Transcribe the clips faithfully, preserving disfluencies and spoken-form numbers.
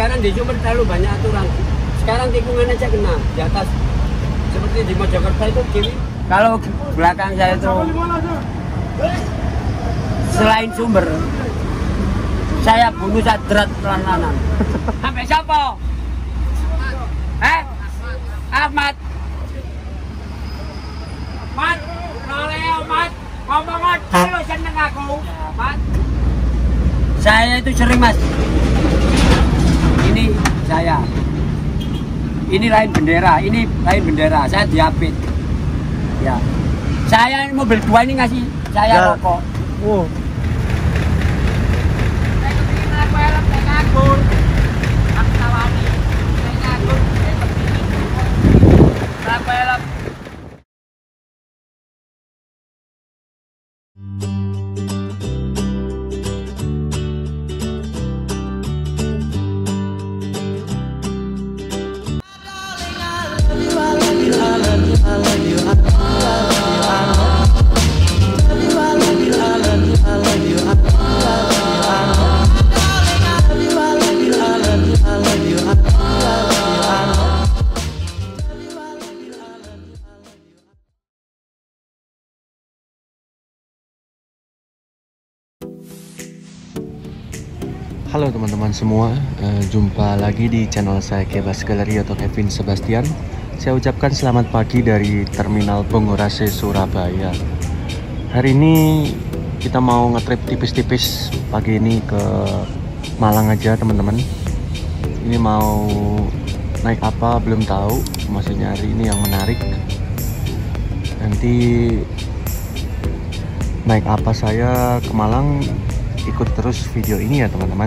sekarang di Jember terlalu banyak aturan. Sekarang tikungan aja kena di atas. Seperti di Mojokerto itu kiri. Kalau belakang saya itu selain sumber, saya bunuh sadrat pelan-pelanan. Sampai siapa? Eh? Ahmad. Mat, Loleo, Mat. Ngomong dulu seneng aku, Mat. Saya itu sering, Mas. Ini saya. Ini lain bendera, ini lain bendera. Saya diapit. Ya. Saya ini mobil dua ini ngasih saya ya. Rokok. Oh. Saya kepingin aku helm, saya ngakur. Aku tawani. Saya ngakur, saya kepingin. Aku helm. Halo teman-teman semua, uh, jumpa lagi di channel saya Kebas Galeri atau Kevin Sebastian. Saya ucapkan selamat pagi dari Terminal Bongorase, Surabaya. Hari ini kita mau ngetrip tipis-tipis pagi ini ke Malang aja teman-teman. Ini mau naik apa belum tahu, masih nyari ini yang menarik. Nanti naik apa saya ke Malang, ikut terus video ini ya teman-teman.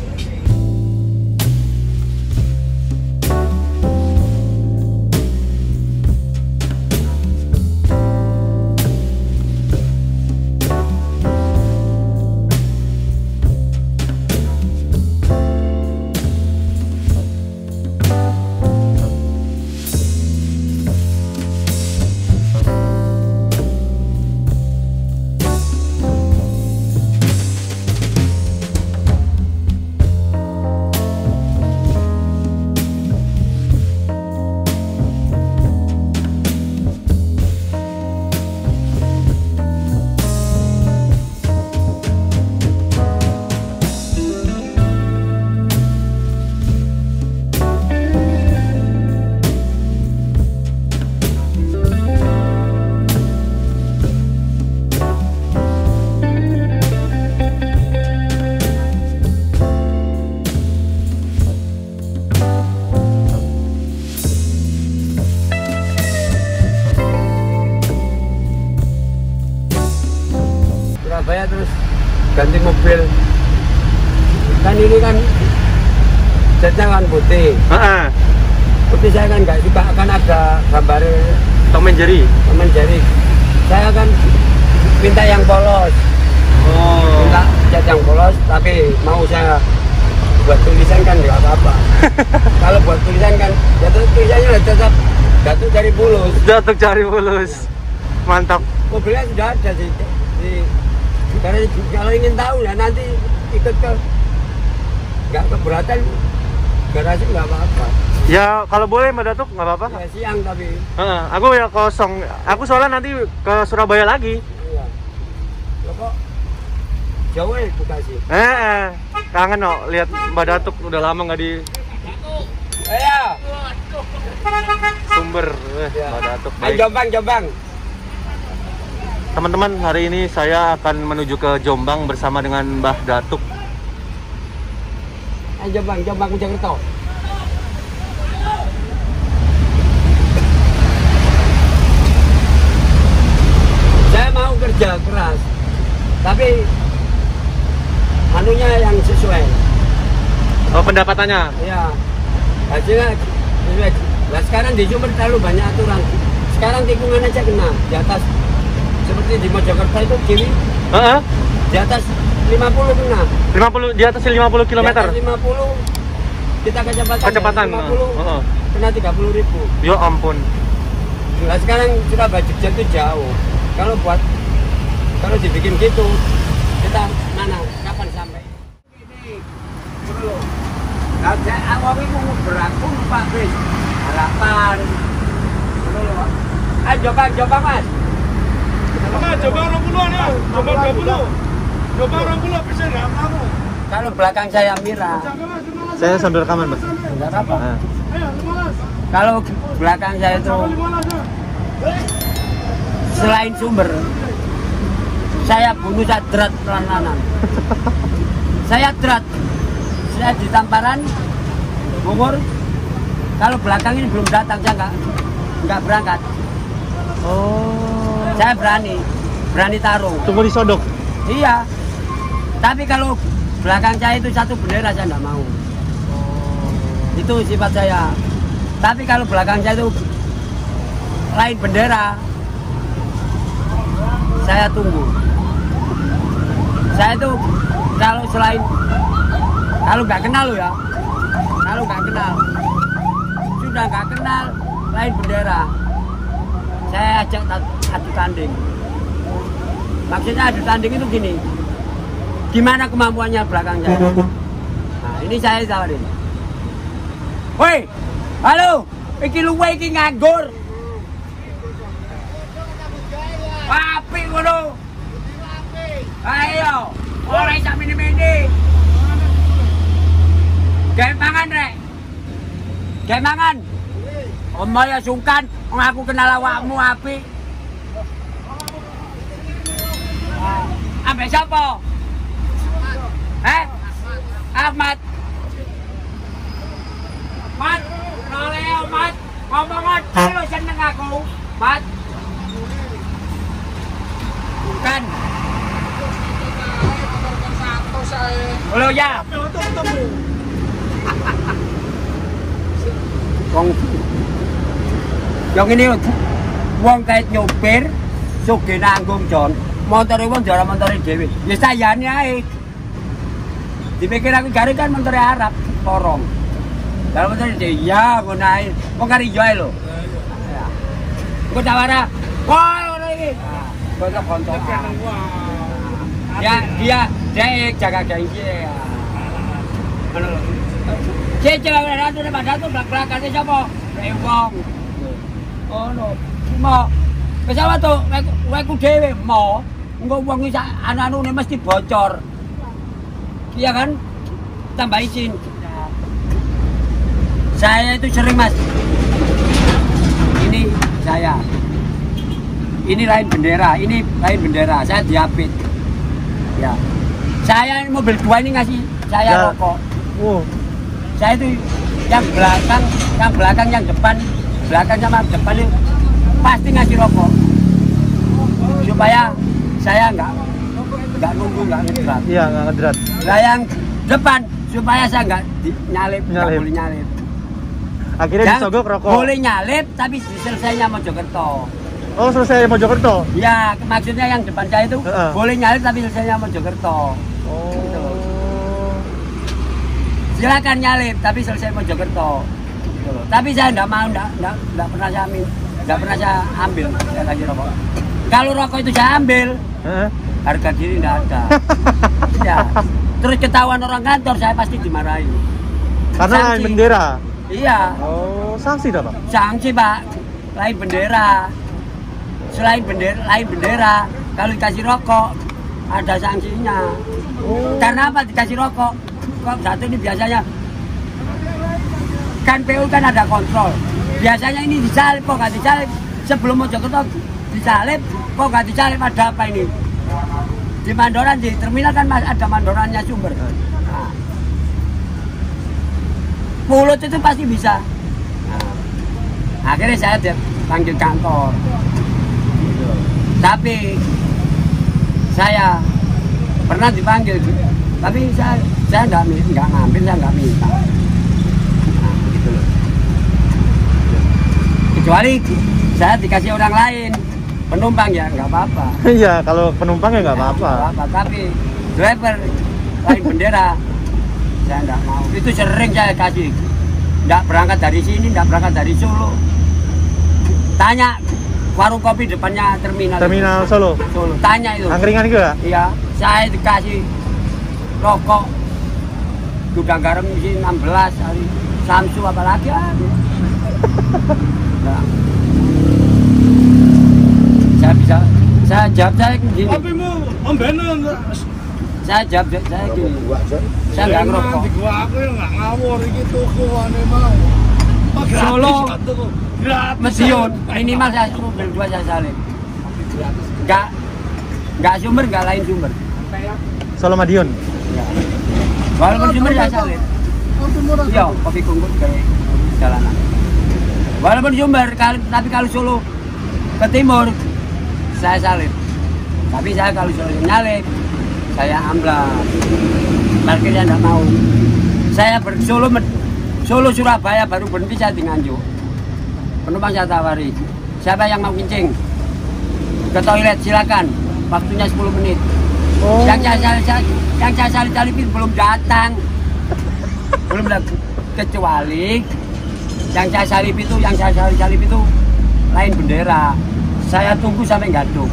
Surabaya terus ganti mobil. Kan ini kan catnya kan putih. Uh-uh. Putih saya kan nggak suka, kan ada gambar Tom and Jerry. Tom and Jerry. Saya kan minta yang polos. Oh. Minta cat yang polos, tapi mau saya buat tulisan kan nggak apa-apa. Kalau buat tulisan kan jatuh tulisannya udah tetap jatuh dari bulus. Jatuh cari bulus. Mantap. Mobilnya sudah ada di, di karena kalau ingin tahu ya nanti ikut ke nggak keberatan garasi nggak apa-apa. Ya kalau boleh Mbak Datuk nggak apa-apa. Ya siang tapi. Uh, aku ya kosong. Aku soalnya nanti ke Surabaya lagi. Iya. Loh kok jauh ya Bekasi? Eh, eh. Kangen no, lihat Mbak Datuk udah lama nggak di Iya. Sumber. Eh, Ya. Mbak Datuk. Ayo Jombang, Jombang. Teman-teman, hari ini saya akan menuju ke Jombang bersama dengan Mbah Datuk. Ayo Jombang, Jombang Mojokerto. Saya mau kerja keras, tapi anunya yang sesuai. Oh, pendapatannya? Iya. Hasilnya sesuai. Nah, sekarang di Jember terlalu banyak aturan. Sekarang tikungan aja kena di atas. Seperti di Mojokerto itu kiri. Uh-uh. Di atas lima puluh kena. lima puluh di atas lima puluh kilometer. Di atas lima puluh kita kecepatan. Kecepatan. lima puluh Uh-uh. kena tiga puluh ribu. Ya ampun. Nah, sekarang Surabaya Jogja itu jauh. Kalau buat kalau dibikin gitu, kita mana kapan sampai? Ini dulu. Lah saya awak iku beraku numpak bis. Harapan. Ngono lho. Ayo coba coba Mas. Mas, coba dua puluh ya. Coba dua puluh. Coba dua puluh bisa enggak kamu? Kalau belakang saya Mira. Saya sambil rekaman, Mas. Enggak apa. Nah. Ayo, lima belas. Kalau belakang saya itu selain sumber, saya bunuh saya drat pelan-pelanan. Saya drat. Saya di Tamparan, Bogor. Kalau belakang ini belum datang, saya nggak nggak berangkat. Oh. Saya berani, berani taruh. Tunggu disodok. Iya. Tapi kalau belakang saya itu satu bendera saya nggak mau. Itu sifat saya. Tapi kalau belakang saya itu lain bendera, saya tunggu. Saya itu kalau selain kalau nggak kenal lo ya, kalau nggak kenal, sudah nggak kenal lain bendera, saya ajak adu tanding. Maksudnya adu tanding itu gini, gimana kemampuannya belakang saya. Nah, ini saya tawarin. Woi, halo, iki luwe iki nganggur. Papi ngono. Ayo, ora iso mini-mini. Gawe mangan rek. Gawe mangan. Omo ya sungkan, wong aku kenal awakmu apik. Ambek sapa? Eh? Ahmad. Mat, noleo Mat, ngomongan dulu seneng aku, Mat. Bukan. Halo ya. Wong, yang ini wong kait nyopir, suge nanggung John. Motornya wong juara motornya dewi. Ya sayane ae. Dipikir aku garing kan motornya Arab, porong. Kalau motornya dewi, ya aku naik. Kok kari jual lo? Aku tawara, wah orang ini. Gue tak kontok. Ya dia dia jaga gengsi ya. Mana lo? Cecil awal ratu pada tu belakang siapa? Rewong. Oh no, mau pesawat tu, weku dewe mau. Enggak uang ni anu-anu ni mesti bocor. Iya kan? Tambah izin. Saya itu sering Mas. Ini saya. Ini lain bendera, ini lain bendera. Saya diapit. Ya. Saya mobil dua ini ngasih saya ya. Rokok. Oh. Saya itu yang belakang, yang belakang, yang depan, belakang sama depan itu pasti ngasih rokok. Supaya saya enggak enggak nunggu, enggak ngedrat. Iya, enggak ngedrat. Lah yang depan supaya saya enggak nyalip, enggak boleh nyalip. Akhirnya yang disogok rokok. Boleh nyalip tapi selesainya Mojokerto. Oh, selesai Mojokerto? Ya, maksudnya yang depan saya itu uh-uh. boleh nyalip tapi selesainya Mojokerto. Oh. Gitu. Silakan nyalip tapi selesai Mojokerto. Gitu. Tapi saya enggak mau, enggak, enggak, enggak pernah saya ambil, enggak pernah saya ambil saya kasih rokok. Kalau rokok itu saya ambil, uh-huh. harga diri enggak ada. Ya. Terus ketahuan orang kantor saya pasti dimarahi. Karena lain bendera. Iya. Oh, sanksi dah Pak? Sanksi Pak, lain bendera. Selain bendera, lain bendera. Kalau dikasih rokok ada sanksinya. Oh. Karena apa dikasih rokok? Kok satu ini biasanya kan P U kan ada kontrol. Biasanya ini disalip kok nggak disalip. Sebelum Mojokerto disalip kok nggak disalip, ada apa ini? Di Mandoran di terminal kan ada mandorannya sumber. Nah. Mulut itu pasti bisa. Nah. Akhirnya saya panggil kantor. Tapi saya pernah dipanggil, tapi saya saya nggak nggak ngambil, saya nggak minta. Nah, gitu loh. Kecuali saya dikasih orang lain penumpang ya nggak apa-apa. Iya, kalau penumpang ya nggak apa-apa. Tapi driver lain bendera saya nggak mau. Itu sering saya kasih. Nggak berangkat dari sini, nggak berangkat dari Solo. Tanya warung kopi depannya terminal. Terminal itu. Solo. Solo. Tanya itu. Angkringan juga? Iya, saya dikasih rokok gudang garam isi enam belas hari Samsu apalagi ya. Nah. Saya bisa saya jawab saya gini. Kopimu ombenan. Saya jawab saya gini. Saya nggak ngerokok. Di gua aku yang nggak ngawur gitu kuane mau. Solo Madiun minimal saya mobil dua saya salib. Nggak nggak sumber nggak lain sumber. Solo Madiun. Ya. Walaupun sumber saya salib. Iya, kopi kungkut kayak jalanan. Walaupun sumber, tapi kalau Solo ke timur, saya salib. Tapi saya kalau Solo nyalip, saya amblas. Parkirnya tidak mau. Saya ber Solo, Solo Surabaya baru berhenti saya di Nganjuk. Penumpang saya tawari, siapa yang mau kencing? Ke toilet silakan, waktunya sepuluh menit. Oh. Yang saya salip, yang saya salip salipin belum datang. Belum lagi, kecuali yang saya salip itu, yang saya salip salip itu lain bendera. Saya tunggu sampai gantung.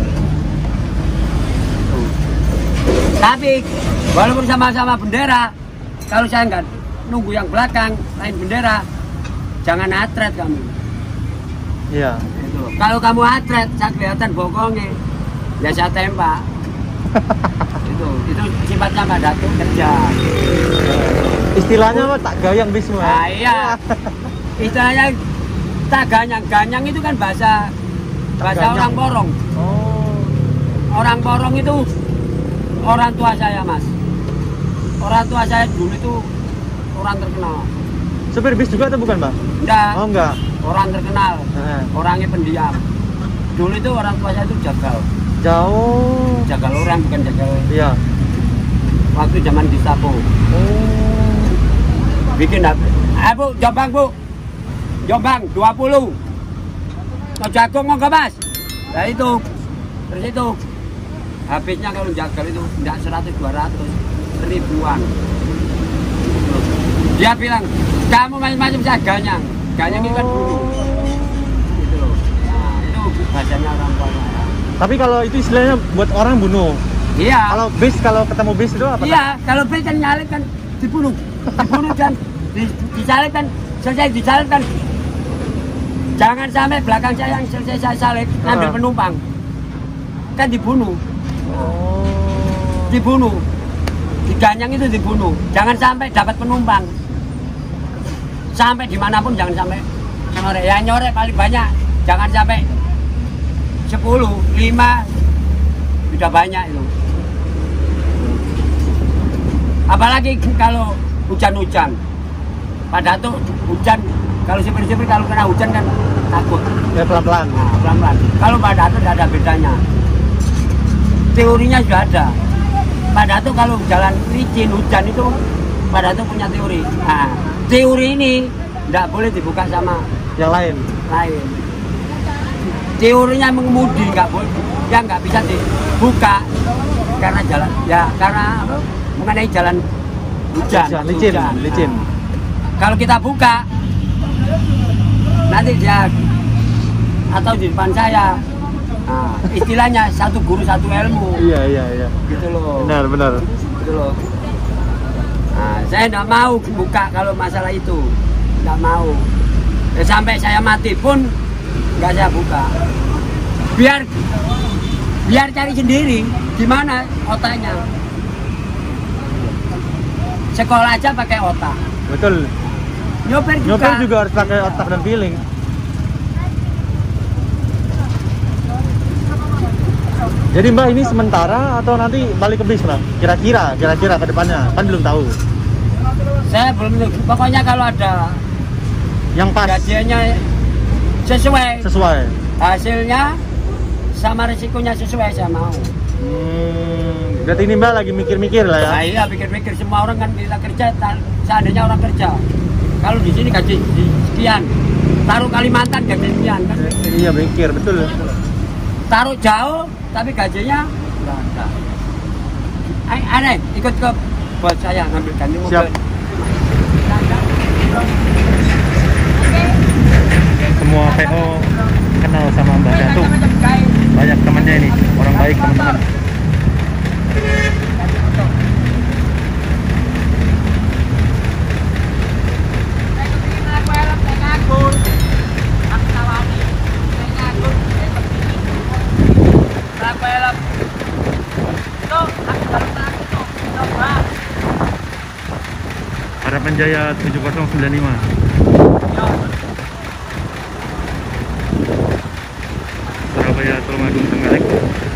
Tapi walaupun sama-sama bendera, kalau saya nggak nunggu yang belakang lain bendera, jangan atret kamu. Iya. Itu. Kalau kamu atret, saya kelihatan bokongnya, ya saya tembak. itu, itu sifatnya Pak Datuk kerja. Istilahnya apa? Tak gayang bis semua. Nah, iya. Istilahnya tak ganyang. Ganyang itu kan bahasa bahasa ganyang. Orang Porong. Oh. Orang Porong itu orang tua saya, Mas. Orang tua saya dulu itu orang terkenal. Supir bis juga atau bukan, Mbak? Enggak. Oh, enggak. Orang terkenal. Nah. Orangnya pendiam. Dulu itu orang tua saya itu jagal. Jauh. Jagal orang bukan jagal. Iya. Waktu zaman di Sapo. Oh. Bikin apa? Eh Bu, Jombang Bu. Jombang dua puluh. Mau jagung mau ke Mas? Nah itu. Terus itu. Habisnya kalau jagal itu enggak seratus dua ratus ribuan. Dia bilang, "Kamu macam-macam saya ganyang." Ganyang itu kan dulu. Gitu loh. Nah, itu bahasanya orang tua saya. Tapi kalau itu istilahnya buat orang bunuh. Iya. Kalau bis, kalau ketemu bis itu apa? Iya, kalau bis kan nyalip kan dibunuh. Dibunuh kan di, disalip kan, selesai disalip kan. Jangan sampai belakang saya yang selesai saya salip ngambil uh. penumpang. Kan dibunuh. Oh. Dibunuh. Diganyang itu dibunuh. Jangan sampai dapat penumpang. Sampai dimanapun jangan sampai nyorek. Ya nyorek paling banyak. Jangan sampai sepuluh, lima sudah banyak itu. Apalagi kalau hujan-hujan. Pada tuh hujan, kalau sipir-sipir kalau kena hujan kan takut. Ya pelan-pelan. Nah, pelan-pelan. Kalau pada tuh tidak ada bedanya. Teorinya sudah ada. Pada tuh kalau jalan licin hujan itu pada tuh punya teori. Nah, teori ini tidak boleh dibuka sama yang lain. Lain. Teorinya mengemudi nggak boleh, yang nggak bisa dibuka karena jalan, ya karena apa? Mengenai jalan hujan, hujan licin, hujan. licin. Nah, kalau kita buka, nanti dia atau di depan saya, nah, istilahnya satu guru satu ilmu. Iya iya iya. Gitu loh. Benar benar. Gitu loh. Nah, saya nggak mau buka kalau masalah itu, nggak mau. Ya, sampai saya mati pun nggak saya buka. Biar biar cari sendiri gimana otaknya. Sekolah aja pakai otak. Betul. Nyopir juga. Nyopir juga harus pakai otak dan feeling. Jadi Mbak ini sementara atau nanti balik ke bis Mbak? Kira-kira, kira-kira ke depannya kan belum tahu. Saya belum tahu. Pokoknya kalau ada yang pas gajiannya sesuai, sesuai hasilnya sama risikonya sesuai saya mau. Hmm, berarti ini Mbak lagi mikir-mikir lah ya? Nah, iya pikir-pikir, semua orang kan kita kerja, seandainya orang kerja. Kalau di sini gaji sekian, taruh Kalimantan gaji sekian kan? Iya mikir betul. Taruh jauh tapi gajinya nggak ada. Aneh, ikut ke buat saya ngambil ganti mobil. Siap. Semua P O kenal sama Mbak Datuk. Banyak temannya ini, orang baik teman-teman. Jaya tujuh nol sembilan lima. Surabaya Tulungagung Trenggalek.